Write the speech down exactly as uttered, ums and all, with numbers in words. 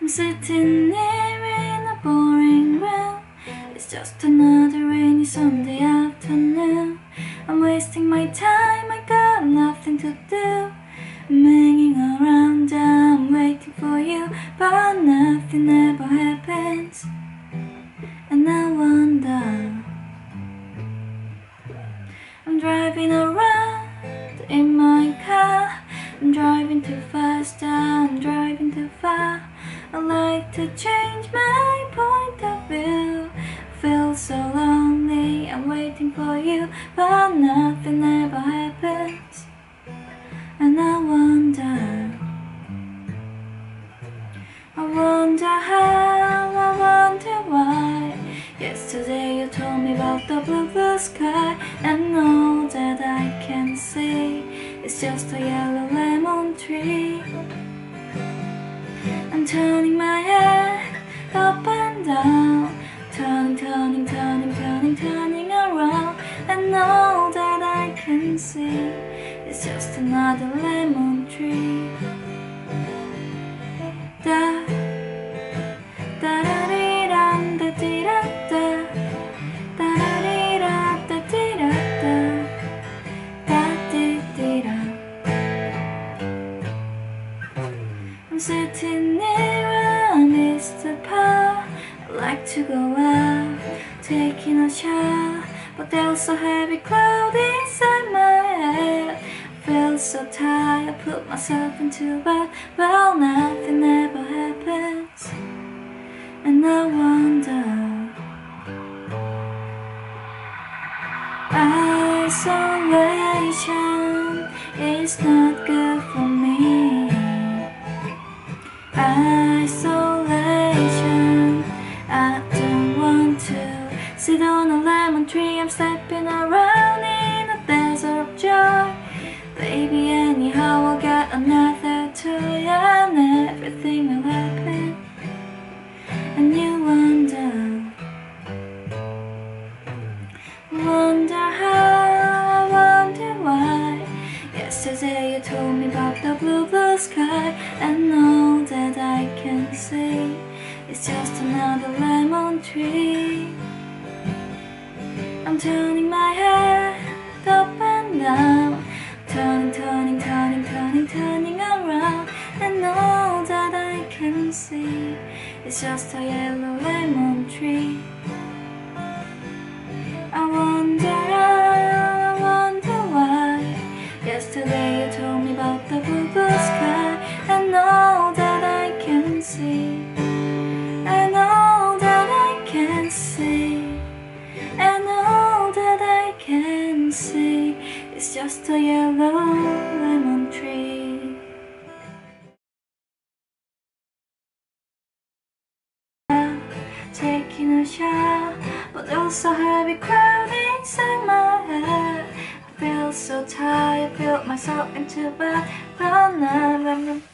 I'm sitting here in a boring room. It's just another rainy Sunday afternoon. I'm wasting my time, I got nothing to do. I'm hanging around, I'm waiting for you, but nothing ever happens. And I wonder, I'm driving around in my car. I'm driving too fast, I'm driving too far. I like to change my point of view. I feel so lonely, I'm waiting for you, but nothing ever happens. And I wonder, I wonder how, I wonder why. Yesterday you told me about the blue, blue sky, and all that I can see is just a yellow lemon tree. I'm turning my head up and down, turning, turning, turning, turning, turning around, and all that I can see is just another lemon tree. Da da da dee da da dee da da da da dee da da dee da da da dee dee da. I'm sitting near a Mister Park. I like to go out, taking a shower, but there's a heavy cloud inside my head. I feel so tired, I put myself into bed, well, nothing ever happens. And I wonder, isolation is not good for me. Isolation, I don't want to sit on a lemon tree. I'm stepping around in a desert of joy. Baby, anyhow I'll get another toy, and everything will happen. And you wonder, wonder how, wonder why. Yesterday you told me about the blue, blue sky, and all that I can see is just another lemon tree. I'm turning my head up and down, turning, turning, turning, turning, turning around, and all that I can see is just a yellow lemon tree. I wonder, I wonder why. Yesterday you told me about the blue, blue sky, and all that I can see, and all that I can see, and all that I can see is just a yellow lemon tree. Taking a shower, but there's a heavy cloud inside my head. I feel so tired, built myself into bed, but now I'm